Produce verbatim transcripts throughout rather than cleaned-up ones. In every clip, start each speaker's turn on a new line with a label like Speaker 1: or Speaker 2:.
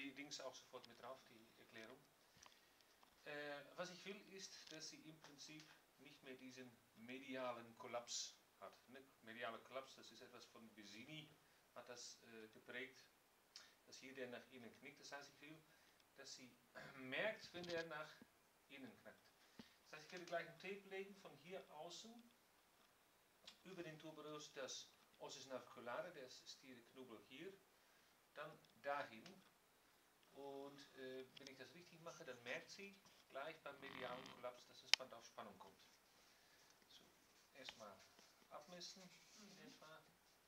Speaker 1: die Links auch sofort mit drauf, die Erklärung. Äh, was ich will, ist, dass sie im Prinzip nicht mehr diesen medialen Kollaps hat. Ne? Medialer Kollaps, das ist etwas von Bezzini, hat das äh, geprägt, dass hier der nach innen knickt. Das heißt, ich will, dass sie merkt, wenn der nach innen knackt. Das heißt, ich werde gleich ein Tape legen von hier außen über den Tuberose das Ossis naviculare, der Stire-Knubbel hier, dann dahin. Und äh, wenn ich das richtig mache, dann merkt sie gleich beim medialen Kollaps, dass das Band auf Spannung kommt. So, erstmal abmessen in etwa.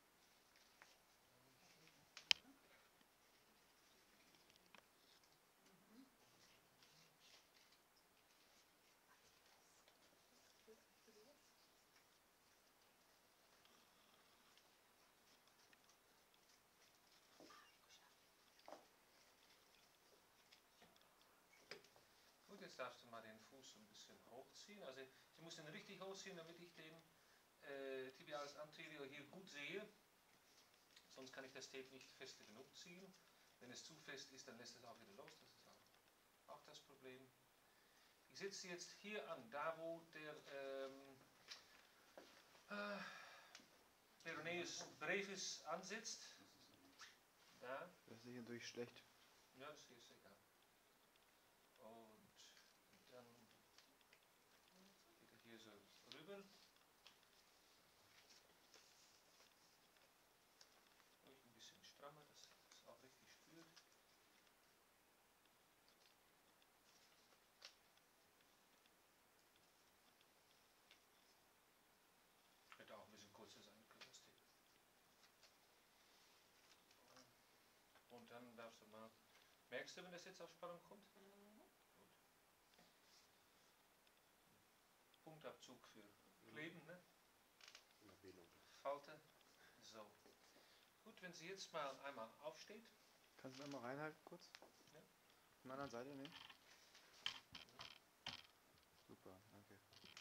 Speaker 1: Gut, jetzt darfst du mal den Fuß ein bisschen hochziehen. Also ich muss den richtig hochziehen, damit ich den äh, Tibialis anterior hier gut sehe. Sonst kann ich das Tape nicht fest genug ziehen. Wenn es zu fest ist, dann lässt es auch wieder los. Das ist auch, auch das Problem. Ich setze jetzt hier an, da wo der ähm, äh, Peroneus brevis ansetzt. Da.
Speaker 2: Das ist hier durch schlecht.
Speaker 1: Ja, das hier ist egal. Und dann geht er hier so rüber. Ruhig ein bisschen strammer, dass es auch richtig spürt. Hätte auch ein bisschen kurzer sein können, das Tape. Und dann darfst du mal. Merkst du, wenn das jetzt auf Spannung kommt? Mhm. Gut. Punktabzug für Kleben, ne? Falte. So. Gut, wenn sie jetzt mal einmal aufsteht.
Speaker 2: Kannst du einmal reinhalten kurz?
Speaker 1: Ja.
Speaker 2: Von der anderen Seite nehmen? Super, danke.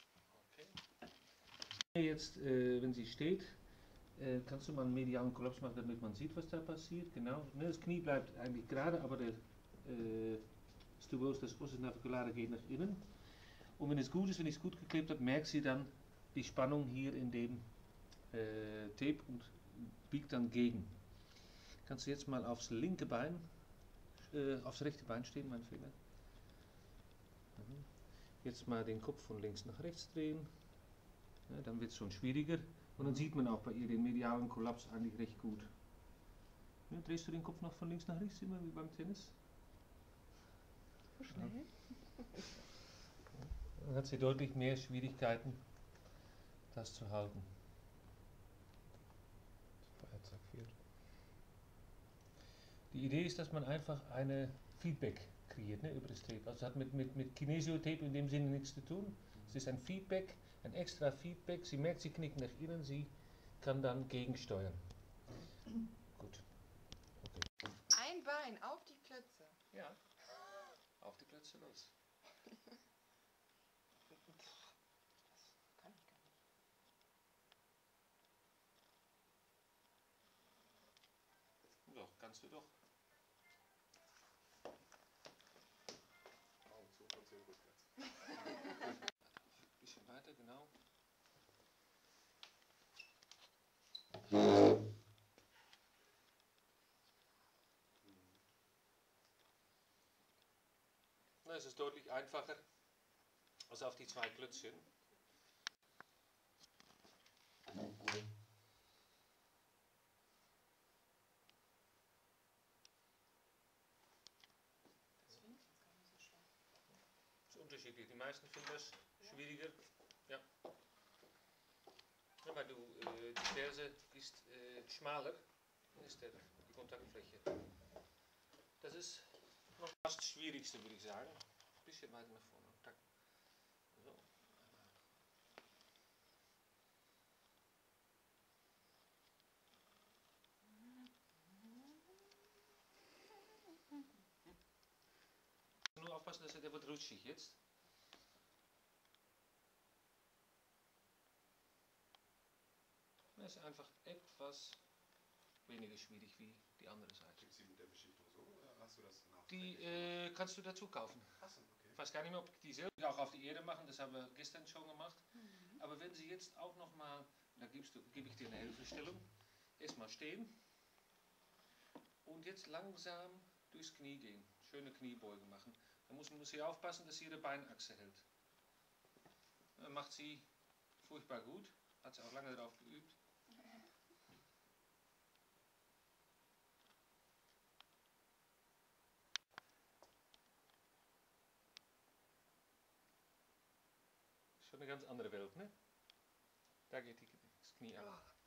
Speaker 1: Okay. Jetzt, äh, wenn sie steht, äh, kannst du mal einen medialen Kollaps machen, damit man sieht, was da passiert. Genau. Ne, das Knie bleibt eigentlich gerade, aber der äh, Stubulus, das Ossis naviculare, geht nach innen. Und wenn es gut ist, wenn ich es gut geklebt habe, merkt sie dann die Spannung hier in dem äh, Tape und biegt dann gegen. Kannst du jetzt mal aufs linke Bein, äh, aufs rechte Bein stehen, mein Fehler. Mhm. Jetzt mal den Kopf von links nach rechts drehen. Ja, dann wird es schon schwieriger. Und dann sieht man auch bei ihr den medialen Kollaps eigentlich recht gut. Ja, drehst du den Kopf noch von links nach rechts, immer wie beim Tennis?
Speaker 3: So schnell?
Speaker 1: Ja. Dann hat sie deutlich mehr Schwierigkeiten, das zu halten. Feuerzeug fehlt. Die Idee ist, dass man einfach eine Feedback kreiert, ne, über das Tape. Also es hat mit, mit, mit Kinesio-Tape in dem Sinne nichts zu tun. Es ist ein Feedback, ein extra Feedback. Sie merkt, sie knickt nach innen, sie kann dann gegensteuern. Gut. Okay.
Speaker 3: Ein Bein auf die Klötze.
Speaker 1: Ja, auf die Klötze los.
Speaker 3: Das kann ich gar nicht.
Speaker 1: Doch, kannst du doch.
Speaker 4: Augen zu und zehn rückwärts.
Speaker 1: Ein bisschen weiter, genau. Na, es ist deutlich einfacher als auf die zwei Klötzchen. Das ist unterschiedlich. Die meisten finden das schwieriger. Ja. Ja, weil du, äh, die Ferse ist äh, schmaler, ist der, die Kontaktfläche. Das ist noch fast das Schwierigste, würde ich sagen. Ein bisschen weiter nach vorne. Tak. So. Nur aufpassen, dass er der wird rutschig jetzt. Das ist einfach etwas weniger schwierig wie die andere Seite.
Speaker 4: Kriegst du mit der Beschichtung so oder hast du das nachträglich
Speaker 1: Die
Speaker 4: gemacht?
Speaker 1: äh, kannst du dazu kaufen.
Speaker 4: Achso, okay.
Speaker 1: Ich weiß gar nicht mehr, ob die selber auch auf die Erde machen, das haben wir gestern schon gemacht. Aber wenn Sie jetzt auch nochmal, da gibst du, gebe ich dir eine Hilfestellung, erstmal stehen und jetzt langsam durchs Knie gehen, schöne Kniebeuge machen. Da muss, muss sie aufpassen, dass sie ihre Beinachse hält. Dann macht sie furchtbar gut, hat sie auch lange darauf geübt. Schon eine ganz andere Welt, ne? Da geht die, das Knie ab.